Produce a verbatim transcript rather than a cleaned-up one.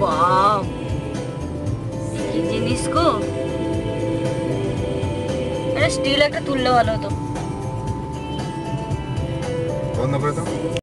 বাপ, কি জিনিস গো। আরে স্টিল একটা তুললে ভালো হতো। বন্ধ করে দাও।